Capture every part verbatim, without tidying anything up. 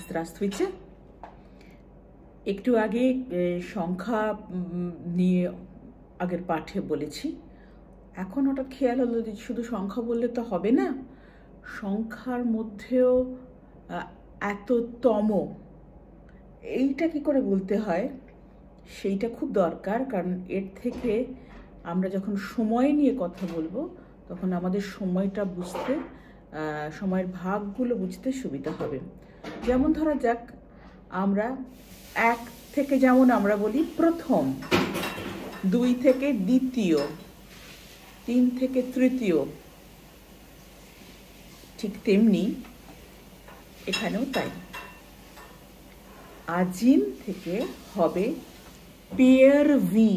Здравствуйте. একটু আগে সংখ্যা নিয়ে আগের পাঠে বলেছি। এখন হঠাৎ খেয়াল হলো যে শুধু সংখ্যা বললে তো হবে না, সংখ্যার মধ্যেও এততম এইটা কি করে বলতে হয় সেইটা খুব দরকার। কারণ এর থেকে আমরা যখন সময় নিয়ে কথা বলবো তখন আমাদের সময়টা বুঝতে, সময়ের ভাগগুলো বুঝতে সুবিধা হবে। যেমন ধরা যাক, আমরা এক থেকে যেমন আমরা বলি প্রথম, দুই থেকে দ্বিতীয়, তিন থেকে তৃতীয়, ঠিক তেমনি এখানেও তাই। আজিন থেকে হবে পেয়ার ভি,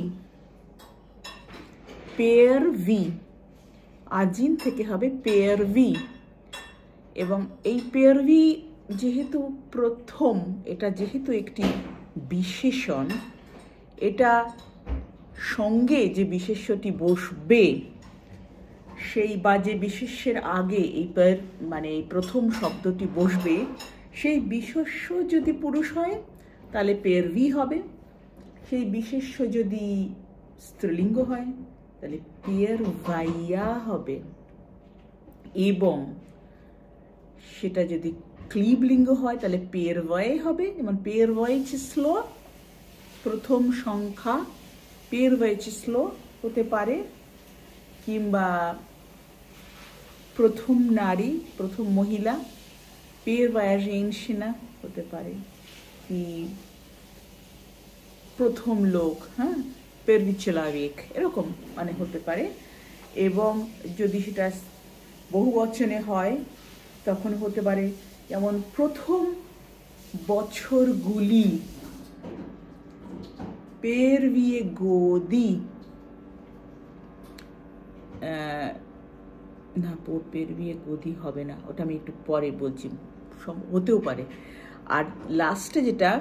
পেয়ার ভি, আজিন থেকে হবে পেয়ার ভি। এবং এই পেয়ার ভি যেহেতু প্রথম, এটা যেহেতু একটি বিশেষণ, এটা সঙ্গে যে বিশেষ্যটি বসবে সেই বা যে বিশেষ্যের আগে এই পেয়ার মানে এই প্রথম শব্দটি বসবে, সেই বিশেষ্য যদি পুরুষ হয় তাহলে পেয়ার ভি হবে, সেই বিশেষ্য যদি স্ত্রীলিঙ্গ হয় তাহলে পেয়ার ভাইয়া হবে, এবং সেটা যদি ক্লিবলিঙ্গ হয় তাহলে পেয়ার ভয় হবে। যেমন পেয়ার ভয় চিসল, প্রথম সংখ্যা পেয়ার ভয় চিসল হতে পারে, কিংবা প্রথম নারী, প্রথম মহিলা পেয়ার ভয়া জেনশিনা হতে পারে, কি প্রথম লোক, হ্যাঁ পেরভি চেলাবেক, এরকম মানে হতে পারে। এবং যদি সেটা বহুবচনে হয় তখন হতে পারে যেমন প্রথম বছরগুলি পেরভিয়ে গোদি, না পেরভিয়ে গোদি হবে না, ওটা আমি একটু পরে বলছি, হতেও পারে। আর লাস্টে যেটা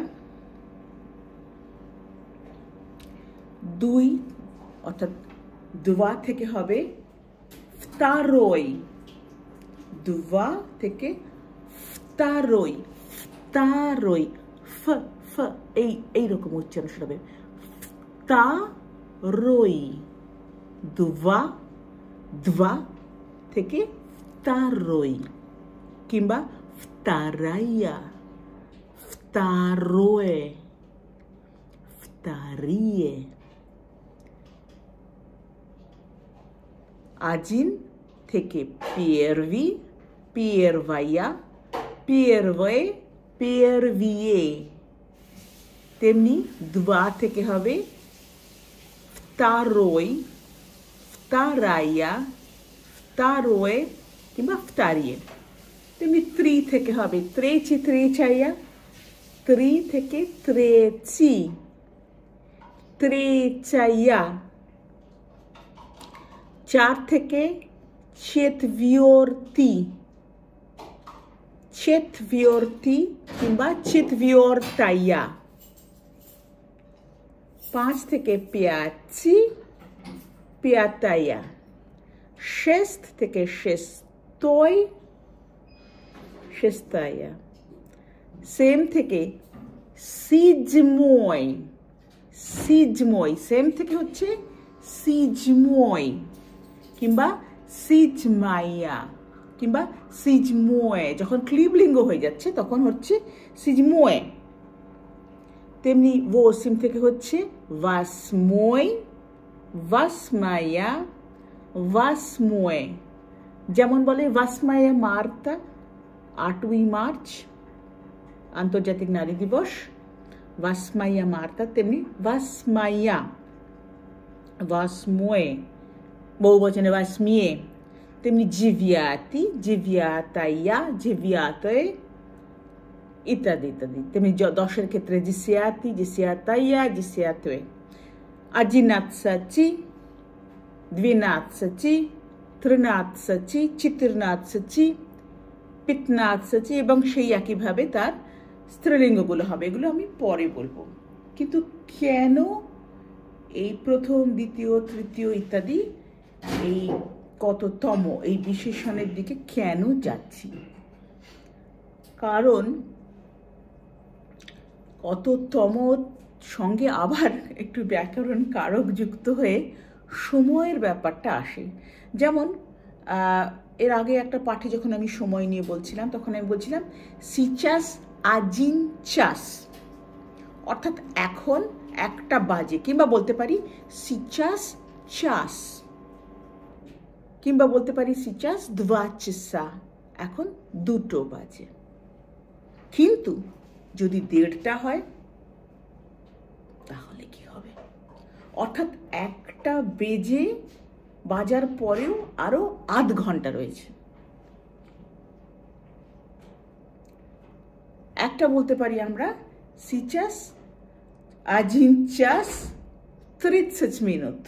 দুই অর্থাৎ দুয়া থেকে হবে ফতারোই, দুয়া থেকে ফতারোই, ফতারোই, ফ ফ এই এইরকম উচ্চারণ হবে, ফতারোই, দুয়া দুয়া থেকে ফতারোই, কিংবা ফতারাইয়া, ফতারোয়ে, ফতারিয়ে। আজিন থেকে পেয়ারভি, পেয়ারভাইয়া, পেয়ারভয়ে, পেয়ারভিয়ে। তেমনি দুয়া থেকে হবে ফতারোই, ফতারাইয়া, ফতারোয়ে, কিংবা ফতারিয়ে। তেমনি ত্রি থেকে হবে ত্রেচি, ত্রেচাইয়া, ত্রি থেকে ত্রেচি, ত্রেচাইয়া। চার থেকে চেতভিওর্তি, চেতভিওর্তি, কিংবা চেতভিওর্তাইয়া। পাঁচ থেকে পেয়াচি, পেয়াতাইয়া। শেস্ত থেকে শেস্তই, শেস্তাইয়া। সেম থেকে সিজময়, সিজময়, সেম থেকে হচ্ছে সিজময়, কিংবা সিজমাইয়া, কিংবা সিজমোয়ে। যখন ক্লিবলিঙ্গ হয়ে যাচ্ছে তখন হচ্ছে সিজমোয়ে। তেমনি ওসিম থেকে হচ্ছে ভাসমোয়, ভাসমাইয়া, ভাসমোয়ে। যেমন বলে ভাসমাইয়া মার্তা, আটই মার্চ আন্তর্জাতিক নারী দিবস, ভাসমাইয়া মার্তা, তেমনি ভাসমাইয়া, ভাসমোয়ে, বহুবচনে ভাসমিয়ে। তেমনি জিভিয়াতি, জিভিয়াতাইয়া, জিভিয়াতয়ে, ইত্যাদি ইত্যাদি। তেমনি দশের ক্ষেত্রে জিসিয়াতি, জিসিয়াতাইয়া, জিসিয়াতয়ে। одиннадцати, двенадцати, тринадцати, четырнадцати, пятнадцати, এবং সেই একইভাবে তার স্ত্রীলিঙ্গগুলো হবে। এগুলো আমি পরে বলবো। কিন্তু কেন এই প্রথম, দ্বিতীয়, তৃতীয় ইত্যাদি এই কততম এই বিশেষণের দিকে কেন যাচ্ছি? কারণ কততম সঙ্গে আবার একটু ব্যাকরণ কারক যুক্ত হয়ে সময়ের ব্যাপারটা আসে। যেমন এর আগে একটা পাঠে যখন আমি সময় নিয়ে বলছিলাম তখন আমি বলছিলাম সিচাস আজিন চাস, অর্থাৎ এখন একটা বাজে, কিংবা বলতে পারি সিচাস চাস, কিংবা বলতে পারি সিচাস dva chasa, এখন দুটো বাজে। কিন্তু যদি দেড়টা হয় তাহলে কি হবে? অর্থাৎ একটা বেজে বাজার পরেও আরো আধ ঘন্টা রয়েছে। একটা বলতে পারি আমরা সিচাস আজিন চাস ত্রিশ মিনিট।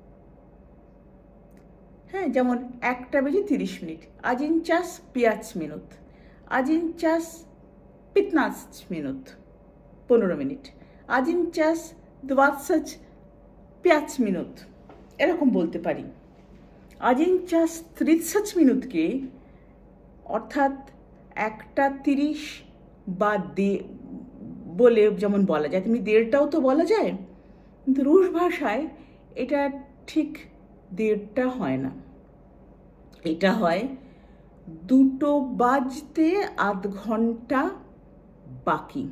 হ্যাঁ, যেমন একটা বেজে তিরিশ মিনিট, আজিন চাস পাঁচ মিনিট, আজিন চাস পিতনাস মিনিট, পনেরো মিনিট, আজিন চাস দ্বাদশ পাঁচ মিনিট, এরকম বলতে পারি। আজিন চাস ত্রিশ মিনিটকে অর্থাৎ একটা তিরিশ বা দে বলে যেমন বলা যায়, তুমি দেড়টাও তো বলা যায়, কিন্তু রুশ ভাষায় এটা ঠিক দেড়টা হয় না, এটা হয় দুটো বাজতে আধ ঘন্টা বাকি।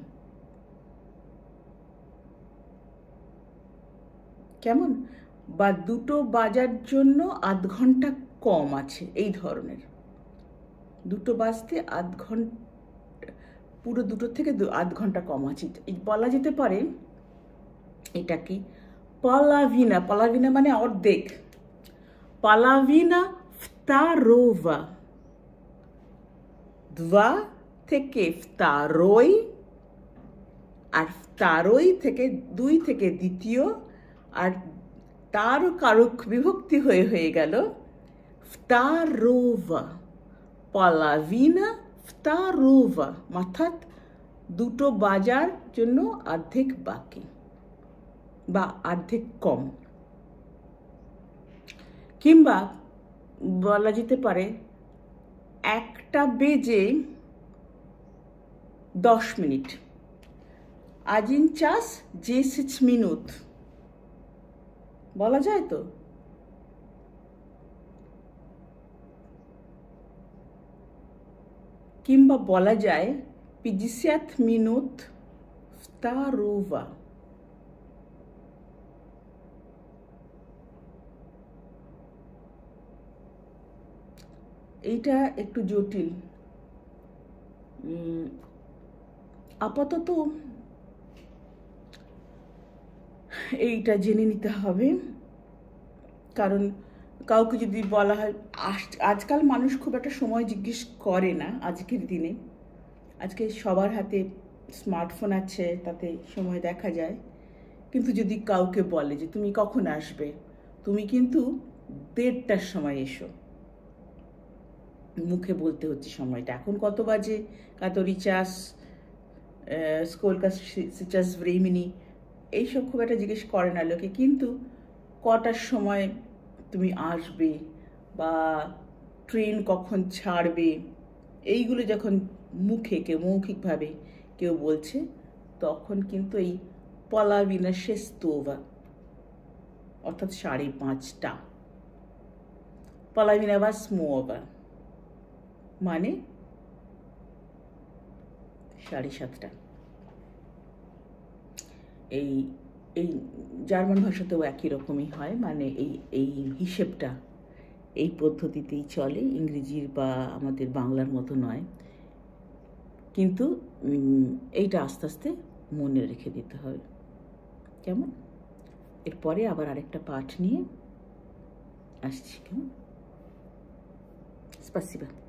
কেমন? বা দুটো বাজার জন্য আধ ঘন্টা কম আছে, এই ধরনের। দুটো বাজতে আধ ঘন্টা, পুরো দুটো থেকে আধ ঘন্টা কম আছে, বলা যেতে পারে এটাকে পালাভিনা। পালাভিনা মানে অর্ধেক। পালাভিনা ফ্তারোভা, dva থেকে ফ্তারোই, আর ফ্তারোই থেকে দুই থেকে দ্বিতীয়, আর তার কারক বিভক্তি হয়ে হয়ে গেল ফ্তারোভা। পালাভিনা ফ্তারোভা, অর্থাৎ দুটো বাজার জন্য অর্ধেক বাকি বা অর্ধেক কম। কিংবা বলা যেতে পারে একটা বেজে দশ মিনিট, আজিন চাস দেসেচ মিনিট, বলা যায় তো? কিংবা বলা যায় пятьдесят минут второго। এইটা একটু জটিল, আপাতত এইটা জেনে নিতে হবে। কারণ কাউকে যদি বলা হয়, আজকাল মানুষ খুব একটা সময় জিজ্ঞেস করে না আজকের দিনে, আজকে সবার হাতে স্মার্টফোন আছে, তাতে সময় দেখা যায়। কিন্তু যদি কাউকে বলে যে তুমি কখন আসবে, তুমি কিন্তু দেড়টার সময় এসো, মুখে বলতে হচ্ছে সময়টা। এখন কত বাজে? কাতরি চাস স্কোলকাস চাস ভ্রেমিনি, এইসব খুব একটা জিজ্ঞেস করে না লোকে। কিন্তু কটার সময় তুমি আসবে বা ট্রেন কখন ছাড়বে, এইগুলো যখন মুখে কেউ মৌখিকভাবে কেউ বলছে, তখন কিন্তু এই পলাভিনা শেস্তোভা, অর্থাৎ সাড়ে পাঁচটা, পলাভিনা বা স্মোভা মানে সাড়ে সাতটা। এই এই জার্মান ভাষাতেও একই রকমই হয়, মানে এই এই হিসেবটা এই পদ্ধতিতেই চলে, ইংরেজির বা আমাদের বাংলার মতো নয়। কিন্তু এইটা আস্তে আস্তে মনে রেখে দিতে হবে। কেমন? এরপরে আবার আরেকটা পাঠ নিয়ে আসছি। কেমন? স্পাসিবা।